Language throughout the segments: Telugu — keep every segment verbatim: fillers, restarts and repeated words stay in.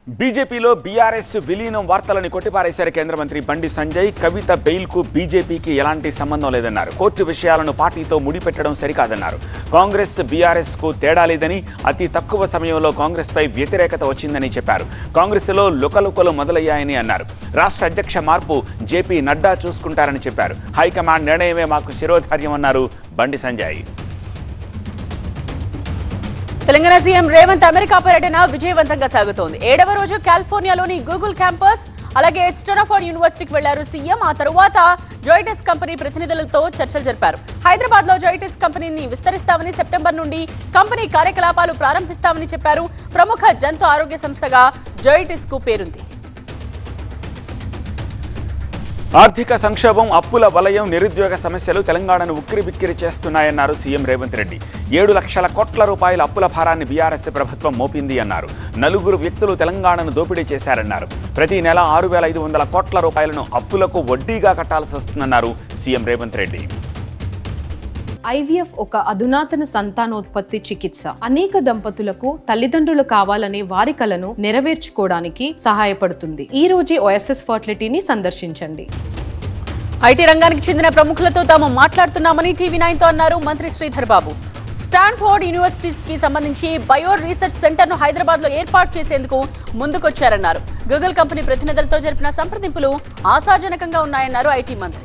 బీజేపీలో బీఆర్ఎస్ విలీనం వార్తలను కొట్టిపారేశారు కేంద్ర మంత్రి బండి సంజయ్. కవిత బెయిల్కు బీజేపీకి ఎలాంటి సంబంధం లేదన్నారు. కోర్టు విషయాలను పార్టీతో ముడిపెట్టడం సరికాదన్నారు. కాంగ్రెస్ బీఆర్ఎస్కు తేడా లేదని, అతి తక్కువ సమయంలో కాంగ్రెస్పై వ్యతిరేకత వచ్చిందని చెప్పారు. కాంగ్రెస్లో లుకలుకలు మొదలయ్యాయని అన్నారు. రాష్ట్ర అధ్యక్ష మార్పు జేపీ నడ్డా చూసుకుంటారని చెప్పారు. హైకమాండ్ నిర్ణయమే మాకు శిరోధార్యమన్నారు బండి సంజయ్. తెలంగాణ సీఎం రేవంత్ అమెరికా పర్యటన విజయవంతంగా సాగుతోంది. ఏడవ రోజు కాలిఫోర్నియాలోని గూగుల్ క్యాంపస్ అలాగే స్టాన్ఫోర్డ్ యూనివర్సిటీకి వెళ్లారు సీఎం. ఆ తరువాత జోయిటస్ కంపెనీ ప్రతినిధులతో చర్చలు జరిపారు. హైదరాబాద్ లో జోయిటస్ కంపెనీని విస్తరిస్తామని, సెప్టెంబర్ నుండి కంపెనీ కార్యకలాపాలు ప్రారంభిస్తామని చెప్పారు. ప్రముఖ జంతు ఆరోగ్య సంస్థగా జోయిటస్ కు పేరుంది. ఆర్థిక సంక్షోభం, అప్పుల వలయం, నిరుద్యోగ సమస్యలు తెలంగాణను ఉక్కిరిబిక్కిరి చేస్తున్నాయన్నారు సీఎం రేవంత్ రెడ్డి. ఏడు లక్షల కోట్ల రూపాయల అప్పుల భారాన్ని బీఆర్ఎస్ ప్రభుత్వం మోపింది అన్నారు. నలుగురు వ్యక్తులు తెలంగాణను దోపిడీ చేశారన్నారు. ప్రతి నెల ఆరు వేల ఐదు వందల కోట్ల రూపాయలను అప్పులకు వడ్డీగా కట్టాల్సి వస్తుందన్నారు సీఎం రేవంత్ రెడ్డి. ఐవీఎఫ్ ఒక అధునాతన సంతానోత్పత్తి చికిత్స. అనేక దంపతులకు తల్లిదండ్రులు కావాలనే వారి కలను నెరవేర్చుకోవడానికి సహాయపడుతుంది. ఈ రోజే ఓఎస్ఎస్ ఫర్టిలిటీని సందర్శించండి. ఐటీ రంగానికి చెందిన ప్రముఖులతో తాము మాట్లాడుతున్నామని టీవీ నైన్ తో అన్నారు మంత్రి శ్రీధర్ బాబు. స్టాన్ఫోర్డ్ యూనివర్సిటీకి సంబంధించి బయో రీసెర్చ్ సెంటర్ ను హైదరాబాద్ లో ఏర్పాటు చేసేందుకు ముందుకొచ్చారన్నారు. గూగుల్ కంపెనీ ప్రతినిధులతో జరిపిన సంప్రదింపులు ఆశాజనకంగా ఉన్నాయన్నారు ఐటీ మంత్రి.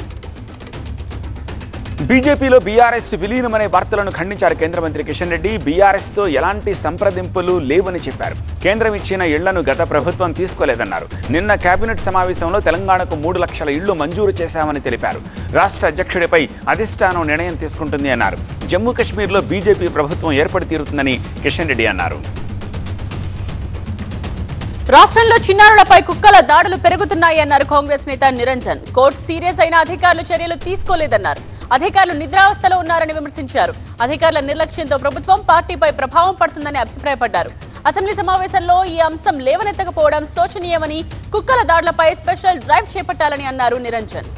బీజేపీలో బీఆర్ఎస్ విలీనమనే వార్తలను ఖండించారు కేంద్ర మంత్రి కిషన్ రెడ్డి. బీఆర్ఎస్తో ఎలాంటి సంప్రదింపులు లేవని చెప్పారు. కేంద్రం ఇచ్చిన ఇళ్లను గత ప్రభుత్వం తీసుకోలేదన్నారు. నిన్న కేబినెట్ సమావేశంలో తెలంగాణకు మూడు లక్షల ఇళ్లు మంజూరు చేశామని తెలిపారు. రాష్ట్ర అధ్యక్షుడిపై అధిష్టానం నిర్ణయం తీసుకుంటుంది అన్నారు. జమ్మూ కశ్మీర్లో బీజేపీ ప్రభుత్వం ఏర్పడి తీరుతుందని కిషన్ రెడ్డి అన్నారు. రాష్ట్రంలో చిన్నారులపై కుక్కల దాడులు పెరుగుతున్నాయి అన్నారు కాంగ్రెస్ నేత నిరంజన్. కోర్టు సీరియస్ అయిన అధికారులు చర్యలు తీసుకోలేదన్నారు. అధికారులు నిద్రావస్థలో ఉన్నారని విమర్శించారు. అధికారుల నిర్లక్ష్యంతో ప్రభుత్వం పార్టీపై ప్రభావం పడుతుందని అభిప్రాయపడ్డారు. అసెంబ్లీ సమావేశంలో ఈ అంశం లేవనెత్తకపోవడం శోచనీయమని, కుక్కల దాడులపై స్పెషల్ డ్రైవ్ చేపట్టాలని అన్నారు నిరంజన్.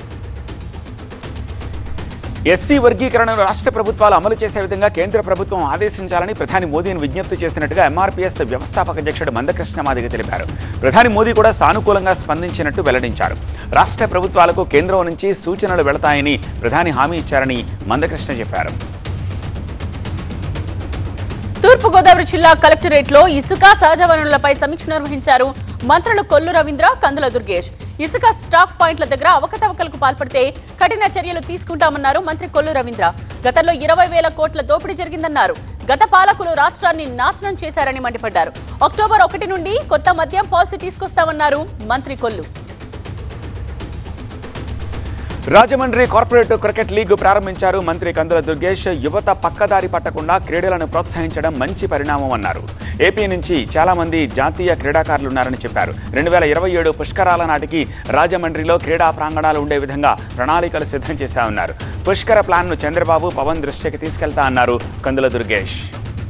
ఎస్సీ వర్గీకరణను రాష్ట్ర ప్రభుత్వాలు అమలు చేసే విధంగా కేంద్ర ప్రభుత్వం ఆదేశించాలని ప్రధాని మోదీని విజ్ఞప్తి చేసినట్టుగా ఎంఆర్పీఎస్ వ్యవస్థాపక అధ్యక్షుడు మందకృష్ణ మాదిగ తెలిపారు. ప్రధాని మోదీ కూడా సానుకూలంగా స్పందించినట్టు వెల్లడించారు. రాష్ట్ర ప్రభుత్వాలకు కేంద్రం నుంచి సూచనలు వెళతాయని ప్రధాని హామీ ఇచ్చారని మందకృష్ణ చెప్పారు. తూర్పుగోదావరి జిల్లా కలెక్టరేట్ లో ఇసుక, సహజ వనరులపై సమీక్ష నిర్వహించారు మంత్రులు కొల్లు రవీంద్ర, కందుల దుర్గేష్. ఇసుక స్టాక్ పాయింట్ల దగ్గర అవకతవకలకు పాల్పడితే కఠిన చర్యలు తీసుకుంటామన్నారు మంత్రి కొల్లు రవీంద్ర. గతంలో ఇరవై వేల కోట్ల దోపిడీ జరిగిందన్నారు. గత పాలకులు రాష్ట్రాన్ని నాశనం చేశారని మండిపడ్డారు. అక్టోబర్ ఒకటి నుండి కొత్త మద్యం పాలసీ తీసుకొస్తామన్నారు మంత్రి Kollu. Rajahmundry corporate cricket league ప్రారంభించారు మంత్రి కందుల దుర్గేష్. యువత పక్కదారి పట్టకుండా క్రీడలను ప్రోత్సహించడం మంచి పరిణామం అన్నారు. ఏపీ నుంచి చాలా మంది జాతీయ క్రీడాకారులున్నారని చెప్పారు. రెండు వేల ఇరవై ఏడు పుష్కరాల నాటికి రాజమండ్రిలో క్రీడా ప్రాంగణాలు ఉండే విధంగా ప్రణాళికలు సిద్ధం చేశామన్నారు. పుష్కర ప్లాన్ను చంద్రబాబు, పవన్ దృష్టికి తీసుకెళ్తా అన్నారు కందుల దుర్గేష్.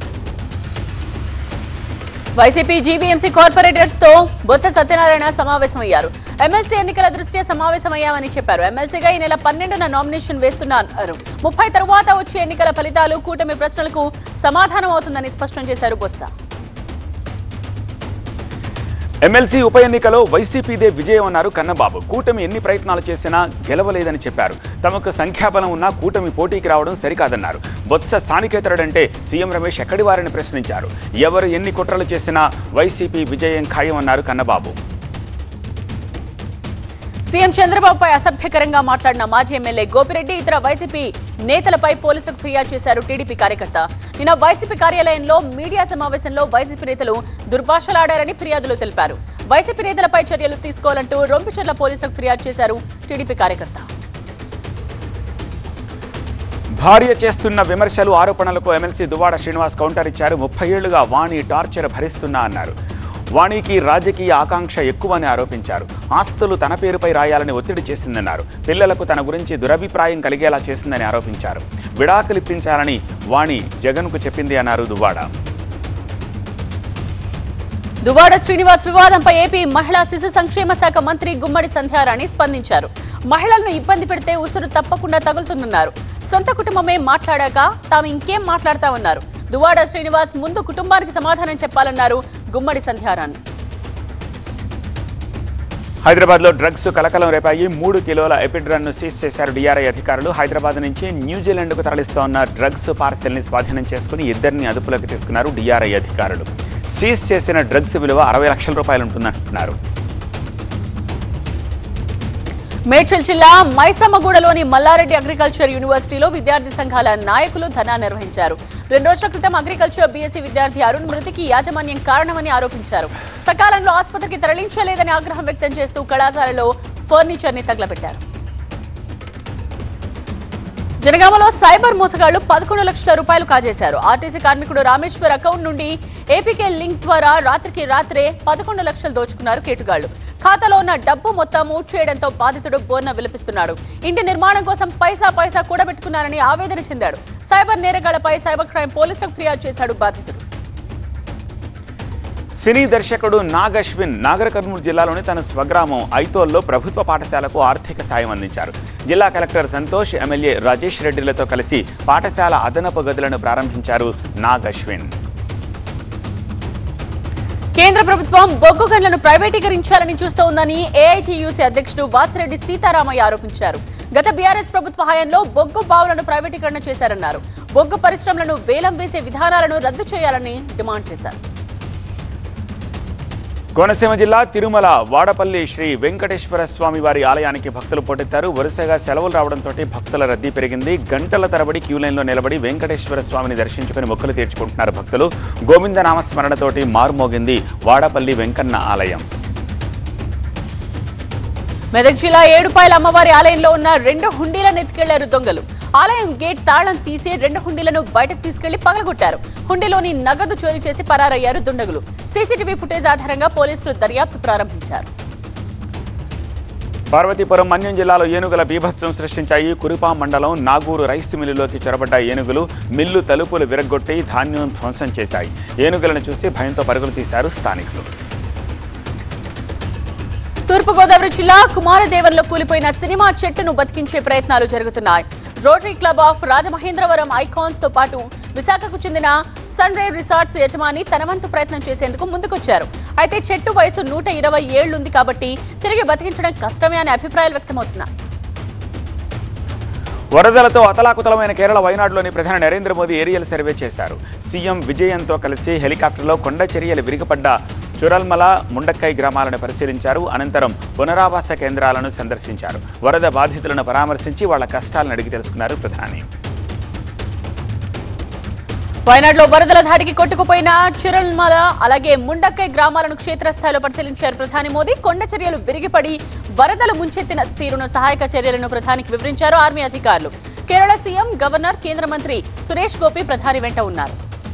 వైసీపీ జీవీఎంసీ కార్పొరేటర్స్ తో బొత్స సత్యనారాయణ సమావేశమయ్యారు. ఎమ్మెల్సీ ఎన్నికల దృష్ట్యా సమావేశమయ్యామని చెప్పారు. ఎమ్మెల్సీగా ఈ నెల పన్నెండున నామినేషన్ వేస్తున్నారు. ముప్పై తరువాత వచ్చే ఎన్నికల ఫలితాలు కూటమి ప్రశ్నలకు సమాధానం అవుతుందని స్పష్టం చేశారు బొత్స. ఎమ్మెల్సీ ఉప ఎన్నికలో వైసీపీదే విజయం అన్నారు కన్నబాబు. కూటమి ఎన్ని ప్రయత్నాలు చేసినా గెలవలేదని చెప్పారు. తమకు సంఖ్యాబలం ఉన్నా కూటమి పోటీకి రావడం సరికాదన్నారు. బొత్స స్థానికేతరుడంటే సీఎం రమేష్ ఎక్కడి వారిని ప్రశ్నించారు. ఎవరు ఎన్ని కుట్రలు చేసినా వైసీపీ విజయం ఖాయమన్నారు కన్నబాబు. సీఎం చంద్రబాబుపై అసభ్యకరంగా మాట్లాడిన మాజీ ఎమ్మెల్యే గోపిరెడ్డి, ఇతర వైసీపీ నేతలపై పోలీసులకు ఫిర్యాదు చేశారు టీడీపీ కార్యకర్త. నిన్న వైసీపీ కార్యాలయంలో మీడియా సమావేశంలో వైసీపీ నేతలు దుర్భాషలాడారని ఫిర్యాదులు తెలిపారు. వైసీపీ నేతలపై చర్యలు తీసుకోవాలంటూ రొంపిచెర్ల పోలీసులకు ఫిర్యాదు చేశారు టీడీపీ కార్యకర్త. భార్య చేస్తున్న విమర్శలు, ఆరోపణలకు ఎమ్మెల్సీ దువ్వాడ శ్రీనివాస్ కౌంటర్ ఇచ్చారు. ముప్పై ఏళ్లుగా వాణి టార్చర్ భరిస్తున్నా అన్నారు. వాణికి రాజకీయ ఆకాంక్ష ఎక్కువని ఆరోపించారు. ఆస్తులు తన పేరుపై రాయాలని ఒత్తిడి చేసిందన్నారు. పిల్లలకు తన గురించి దురభిప్రాయం కలిగేలా చేసిందని ఆరోపించారు. విడాకులిప్పించాలని వాణి జగన్కు చెప్పింది అన్నారు దువ్వాడ. దువ్వాడ శ్రీనివాస్ వివాదంపై ఏపీ మహిళా శిశు సంక్షేమ శాఖ మంత్రి గుమ్మడి సంధ్యారాణి స్పందించారు. మహిళలను ఇబ్బంది పెడితే ఉసురు తప్పకుండా తగులుతుందన్నారు. సొంత కుటుంబమే మాట్లాడాక తాము ఇంకేం మాట్లాడతామన్నారు. దువ్వాడ శ్రీనివాస్ ముందు కుటుంబానికి సమాధానం చెప్పాలన్నారు గుమ్మడి సంధ్యారాణి. హైదరాబాద్లో డ్రగ్స్ కలకలం రేపాయి. మూడు కిలోల ఎపిడ్రన్ను సీజ్ చేశారు డీఆర్ఐ అధికారులు. హైదరాబాద్ నుంచి న్యూజిలాండ్కు తరలిస్తోన్న డ్రగ్స్ పార్సెల్ని స్వాధీనం చేసుకుని ఇద్దరిని అదుపులోకి తీసుకున్నారు డీఆర్ఐ అధికారులు. సీజ్ చేసిన డ్రగ్స్ విలువ అరవై లక్షల రూపాయలు ఉంటుందంటున్నారు. మేడ్చల్ జిల్లా మైసమ్మగూడలోని మల్లారెడ్డి అగ్రికల్చర్ యూనివర్సిటీలో విద్యార్థి సంఘాల నాయకులు ధర్నా నిర్వహించారు. రెండు రోజుల క్రితం అగ్రికల్చర్ బీఎస్సీ విద్యార్థి అరుణ్ మృతికి యాజమాన్యం కారణమని ఆరోపించారు. సకాలంలో ఆసుపత్రికి తరలించలేదని ఆగ్రహం వ్యక్తం చేస్తూ కళాశాలలో ఫర్నిచర్ ని తగలబెట్టారు. జనగామలో సైబర్ మోసగాళ్లు పదకొండు లక్షల రూపాయలు కాజేశారు. ఆర్టీసీ కార్మికుడు రామేశ్వర్ అకౌంట్ నుండి ఏపీకే లింక్ ద్వారా రాత్రికి రాత్రే పదకొండు లక్షలు దోచుకున్నారు కేటుగాళ్లు. ఖాతాలో ఉన్న డబ్బు మొత్తం ఊట్ చేయడంతో బాధితుడు బోర్న విలపిస్తున్నాడు. ఇంటి నిర్మాణం కోసం పైసా పైసా కూడబెట్టుకున్నారని ఆవేదన చెందాడు. సైబర్ నేరగాళ్లపై సైబర్ క్రైమ్ పోలీసులకు ఫిర్యాదు చేశాడు బాధితుడు. సినీ దర్శకుడు నాగ్ అశ్విన్ నాగర్ కర్నూలు జిల్లాలోని తన స్వగ్రామం ఐతోల్లో ప్రభుత్వ పాఠశాలకు ఆర్థిక సాయం అందించారు. జిల్లా కలెక్టర్ సంతోష్, ఎమ్మెల్యే రాజేష్ రెడ్డిలతో కలిసి పాఠశాల అదనపు గదులను ప్రారంభించారు నాగ్ అశ్విన్. కేంద్ర ప్రభుత్వం బొగ్గు గనులను ప్రైవేటీకరించాలని చూస్తోందని ఏఐటీయూసీ అధ్యక్షుడు వాసిరెడ్డి సీతారామయ్య ఆరోపించారు. గత బీఆర్ఎస్ ప్రభుత్వ హయాంలో బొగ్గు బావులను ప్రైవేటీకరణ చేశారన్నారు. బొగ్గు పరిశ్రమలను వేలం వేసే విధానాలను రద్దు చేయాలని డిమాండ్ చేశారు. కోనసీమ జిల్లా తిరుమల వాడపల్లి శ్రీ వెంకటేశ్వర స్వామి వారి ఆలయానికి భక్తులు పోటెత్తారు. వరుసగా సెలవులు రావడంతో భక్తుల రద్దీ పెరిగింది. గంటల తరబడి క్యూలైన్లో నిలబడి వెంకటేశ్వర స్వామిని దర్శించుకుని మొక్కులు తీర్చుకుంటున్నారు భక్తులు. గోవింద నామస్మరణతోటి మారుమోగింది వాడపల్లి వెంకన్న ఆలయం. మెదక్ జిల్లా ఏడుపాయల అమ్మవారి ఆలయంలో ఉన్న రెండు హుండీలను ఎత్తుకెళ్లారు దొంగలు. ఆలయం గేట్ తాళం తీసి రెండు హుండీలను బయటకు తీసుకెళ్లి పగలగొట్టారు. హుండీలోని నగదు చోరీ చేసి పరారయ్యారు దుండగులు. సీసీటీవీ ఫుటేజ్ ఆధారంగా పోలీసులు దర్యాప్తు ప్రారంభించారు. పార్వతీపురం మన్యం జిల్లాలో ఏనుగుల బీభత్సం సృష్టించాయి. కురిపా మండలం నాగూరు రైస్ మిల్లులోకి చొరబడ్డ ఏనుగులు మిల్లు తలుపులు విరగ్గొట్టి ధాన్యం ధ్వంసం చేశాయి. ఏనుగులను చూసి భయంతో పరుగులు తీశారు స్థానికులు. తూర్పుగోదావరి జిల్లా కుమారదేవన్లో కూలిపోయిన సినిమా చెట్టును బతికించే ప్రయత్నాలు జరుగుతున్నాయి. Rotary club of Rajamahendravaram icons తో పాటు విశాఖకు చెందిన సన్ రైవ్ రిసార్ట్స్ యజమాని తన వంతు ప్రయత్నం చేసేందుకు ముందుకొచ్చారు. అయితే చెట్టు వయసు నూట ఇరవై ఏళ్లుంది కాబట్టి తిరిగి బతికించడం కష్టమే అనే అభిప్రాయాలు వ్యక్తమవుతున్నాయి. వరదలతో అతలాకుతలమైన కేరళ వైనాడులోని ప్రధాని నరేంద్ర మోదీ ఏరియల్ సర్వే చేశారు. సీఎం విజయన్తో కలిసి హెలికాప్టర్లో కొండ చర్యలు విరిగిపడ్డ చురల్మల, ముండక్కై గ్రామాలను పరిశీలించారు. అనంతరం పునరావాస కేంద్రాలను సందర్శించారు. వరద బాధితులను పరామర్శించి వాళ్ల కష్టాలను అడిగి తెలుసుకున్నారు ప్రధాని. వయనాడులో వరదల ధాటికి కొట్టుకుపోయిన చురల్మల అలాగే ముండక్కై గ్రామాలను క్షేత్రస్థాయిలో పరిశీలించారు ప్రధాని మోదీ. కొండ చర్యలు విరిగిపడి వరదలు ముంచెత్తిన తీరును, సహాయక చర్యలను ప్రధానికి వివరించారు ఆర్మీ అధికారులు. కేరళ సీఎం, గవర్నర్, కేంద్ర మంత్రి సురేష్ గోపి ప్రధాని వెంట ఉన్నారు.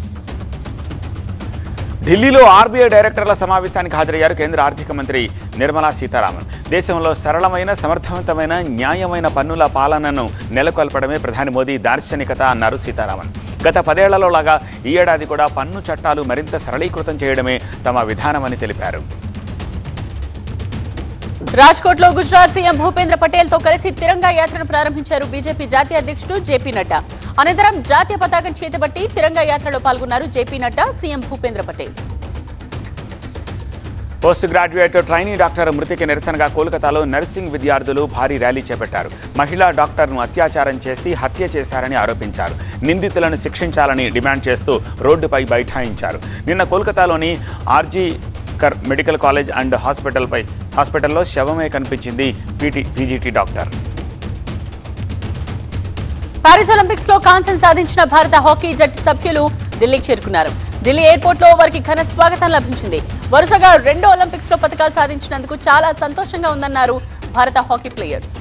ఢిల్లీలో ఆర్బీఐ డైరెక్టర్ల సమావేశానికి హాజరయ్యారు కేంద్ర ఆర్థిక మంత్రి నిర్మలా సీతారామన్. దేశంలో సరళమైన, సమర్థవంతమైన, న్యాయమైన పన్నుల పాలనను నెలకొల్పడమే ప్రధాని మోదీ దార్శనికత అన్నారు సీతారామన్. గత పదేళ్లలో లాగా ఈ ఏడాది కూడా పన్ను చట్టాలు మరింత సరళీకృతం చేయడమే తమ విధానమని తెలిపారు. రాజ్కోట్లో గుజరాత్ సీఎం భూపేంద్ర పటేల్ తో కలిసి తిరంగా యాత్రను ప్రారంభించారు బీజేపీ జాతీయ అధ్యక్షుడు జేపీ నడ్డా. అనంతరం జాతీయ పతాకం చేతబట్టి తిరంగా యాత్రలో పాల్గొన్నారు JP Nadda, CM Bhupendra Patel. Post graduate trainee doctor మృతికి నిరసనగా కోల్కతాలో నర్సింగ్ విద్యార్థులు భారీ ర్యాలీ చేపట్టారు. మహిళా డాక్టర్ను అత్యాచారం చేసి హత్య చేశారని ఆరోపించారు. నిందితులను శిక్షించాలని డిమాండ్ చేస్తూ రోడ్డుపై బైఠాయించారు. నిన్న కోల్కతాలోని ఆర్జీ కర్ మెడికల్ కాలేజ్ అండ్ హాస్పిటల్పై హాస్పిటల్లో శవమే కనిపించింది PT PGT doctor. Paris Olympics లో కాంస్యం సాధించిన భారత హాకీ జట్టు సభ్యులు ఢిల్లీకి చేరుకున్నారు. ఢిల్లీ ఎయిర్పోర్ట్ లో వారికి ఘన స్వాగతం లభించింది. వరుసగా రెండో ఒలింపిక్స్ లో పతకాలు సాధించినందుకు చాలా సంతోషంగా ఉందన్నారు భారత హాకీ ప్లేయర్స్.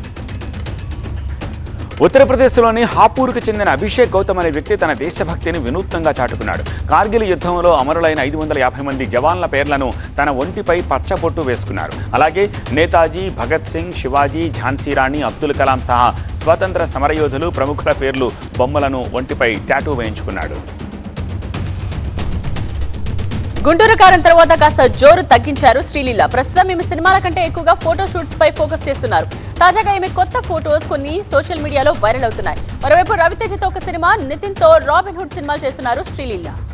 ఉత్తరప్రదేశ్లోని హాపూర్కు చెందిన అభిషేక్ గౌతమ్ అనే వ్యక్తి తన దేశభక్తిని వినూత్నంగా చాటుకున్నాడు. కార్గిల్ యుద్ధంలో అమరులైన ఐదు వందల యాభై మంది జవాన్ల పేర్లను తన ఒంటిపై పచ్చబొట్టు వేసుకున్నారు. అలాగే నేతాజీ, భగత్ సింగ్, శివాజీ, ఝాన్సీ రాణి, అబ్దుల్ కలాం సహా స్వాతంత్ర సమరయోధులు, ప్రముఖుల పేర్లు, బొమ్మలను ఒంటిపై టాటూ వేయించుకున్నాడు. గుంటూరు కారం తర్వాత కాస్త జోరు తగ్గించారు శ్రీలీల. ప్రస్తుతం ఈమె సినిమాల కంటే ఎక్కువగా ఫోటో షూట్స్ పై ఫోకస్ చేస్తున్నారు. తాజాగా ఈమె కొత్త ఫోటోస్ కొన్ని సోషల్ మీడియాలో వైరల్ అవుతున్నాయి. మరోవైపు రవితేజతో ఒక సినిమా, నితిన్ తో రాబిన్ హుడ్ సినిమాలు చేస్తున్నారు శ్రీలీల.